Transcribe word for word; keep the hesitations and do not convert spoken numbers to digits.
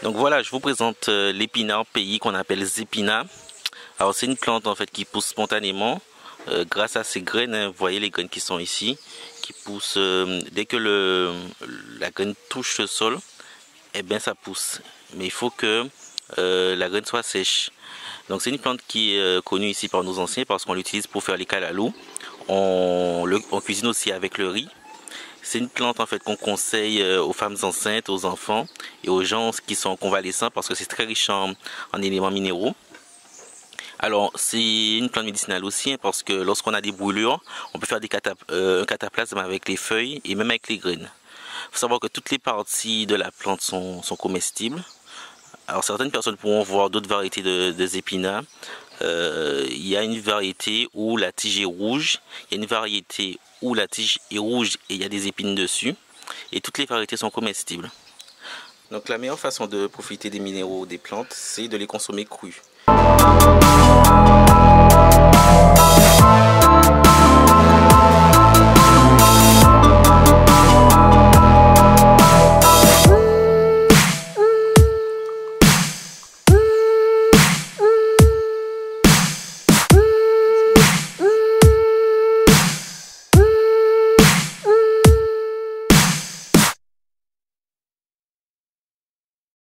Donc voilà, je vous présente euh, l'épinard pays qu'on appelle zépina. Alors c'est une plante en fait qui pousse spontanément euh, grâce à ses graines. Hein, vous voyez les graines qui sont ici, qui poussent euh, dès que le, la graine touche le sol, et eh bien ça pousse. Mais il faut que euh, la graine soit sèche. Donc c'est une plante qui est euh, connue ici par nos anciens parce qu'on l'utilise pour faire les kalalous. On, le, on cuisine aussi avec le riz. C'est une plante en fait qu'on conseille aux femmes enceintes, aux enfants et aux gens qui sont convalescents parce que c'est très riche en, en éléments minéraux. Alors c'est une plante médicinale aussi hein, parce que lorsqu'on a des brûlures, on peut faire des catap euh, un cataplasme avec les feuilles et même avec les graines. Il faut savoir que toutes les parties de la plante sont, sont comestibles. Alors certaines personnes pourront voir d'autres variétés de, de zépina. Euh, il y a une variété où la tige est rouge, il y a une variété où la tige est rouge et il y a des épines dessus. Et toutes les variétés sont comestibles. Donc la meilleure façon de profiter des minéraux des plantes, c'est de les consommer crus.